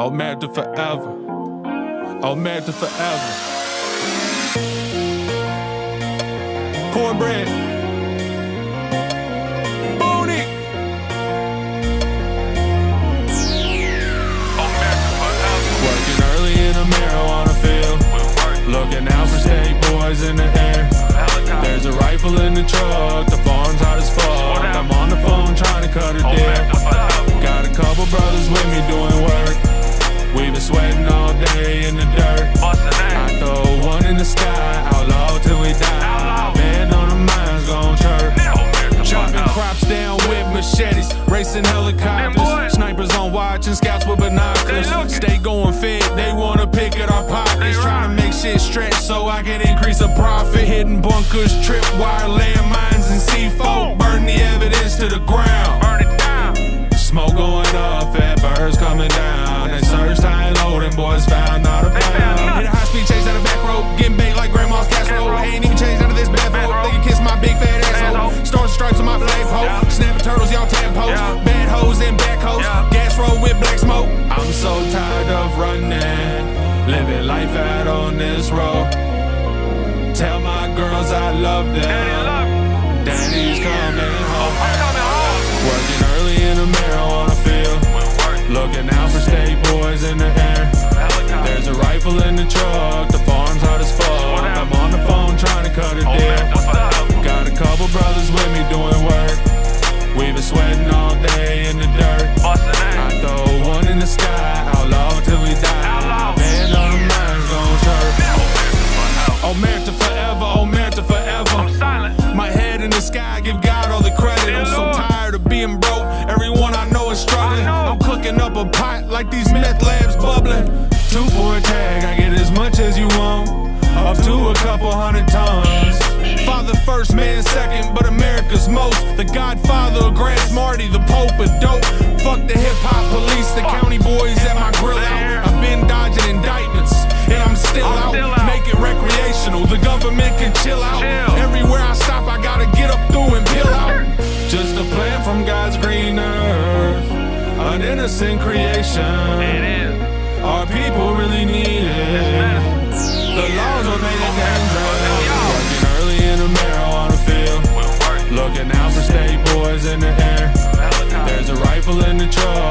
Omertà forever. Omertà forever. Cornbread. Boone. Omertà forever. Working early in a marijuana field. Looking out for state boys in the air. There's a rifle in the truck, the farm's hot as fuck. I'm on the phone trying to cut a deal. Got a couple brothers with me doing work. We've been sweating all day in the dirt. I throw one in the sky, outlaw till we die. Man on the mind's gon' chirp. Chopping crops down with machetes, racing helicopters. Snipers on watch and scouts with binoculars. Stay going fit, they wanna pick at our pockets. Trying to make shit stretch so I can increase the profit. Hitting bunkers, trip wire, landmines, and C4. Burn the evidence to the ground. Smoke going up, fat birds coming down. They searched high and low, them boys found not a pound. Hit a high-speed chase down the back road, getting baked like grandma's casserole. Ain't even changed out of this bathrobe. They can kiss my big fat asshole. Stars and stripes on my flagpole. Snapping turtles, y'all tadpoles. Bad hoes and back hoes. Gas road with black smoke. I'm so tired of running, living life out on this road. Tell my girls I love them. Daddy's coming home. Working early in a marijuana field. Looking out for state boys in the air. There's a rifle in the truck, the farm's hot as fuck. I'm on the phone trying to cut a deal. Got a couple brothers with me doing work. We've been sweating all day in the dirt. I throw one in the sky, outlaw till we die. Man on the mind's gon' chirp. Omertà forever, Omertà forever. My head in the sky, give God all the credit. I'm so tired of being broke, everyone I know is struggling. I'm cooking up a pot like these meth labs bubbling. 2 for a tag, I get as much as you want, up to a couple 100 tons. Father first, man second, but America's most. The godfather of grass, Marty, the pope of dope. Fuck the hip-hop police, the county boys at my grill out. I've been dodging indictments, and I'm still out. Make it recreational, the government can chill out. Everywhere I stop, I gotta get up through and peel out. Just a plant from God's green earth, an innocent creation. Our people really need it. The laws will make it dangerous. Working early in a marijuana field. Looking out for state boys in the air. There's a rifle in the truck.